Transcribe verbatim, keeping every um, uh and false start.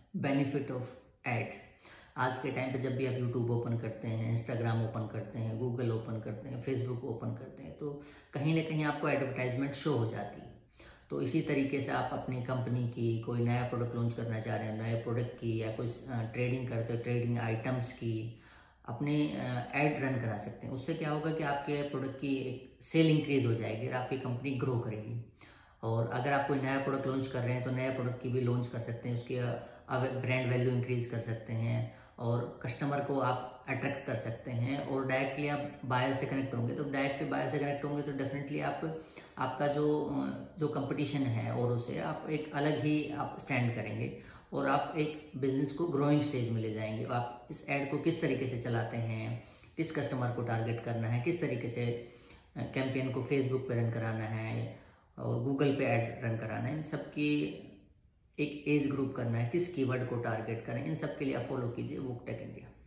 Benefit of add. आज के time पे जब भी आप यूट्यूब ओपन करते हैं, इंस्टाग्राम ओपन करते हैं, गूगल ओपन करते हैं, फेसबुक ओपन करते हैं, तो कहीं ना कहीं आपको एडवर्टाइजमेंट शो हो जाती है। तो इसी तरीके से आप अपनी कंपनी की कोई नया प्रोडक्ट लॉन्च करना चाह रहे हैं, नए प्रोडक्ट की, या कुछ ट्रेडिंग करते हो, ट्रेडिंग आइटम्स की अपने ऐड रन करा सकते हैं। उससे क्या होगा कि आपके प्रोडक्ट की एक सेल इंक्रीज हो जाएगी और आपकी कंपनी ग्रो करेगी। और अगर आप कोई नया प्रोडक्ट लॉन्च कर रहे हैं तो नया प्रोडक्ट की भी लॉन्च कर सकते हैं, उसकी ब्रांड वैल्यू इंक्रीज कर सकते हैं और कस्टमर को आप अट्रैक्ट कर सकते हैं। और डायरेक्टली आप बायर से कनेक्ट होंगे, तो डायरेक्टली बायर से कनेक्ट होंगे तो डेफिनेटली आप आपका जो जो कंपटीशन है और उसे आप एक अलग ही आप स्टैंड करेंगे और आप एक बिजनेस को ग्रोइंग स्टेज में ले जाएंगे। आप इस ऐड को किस तरीके से चलाते हैं, किस कस्टमर को टारगेट करना है, किस तरीके से कैंपेन को फेसबुक पे रन कराना है और गूगल पे ऐड रन कराना है, इन सब की एक एज ग्रुप करना है, किस कीवर्ड को टारगेट करें, इन सब के लिए आप फॉलो कीजिए वूक टेक इंडिया।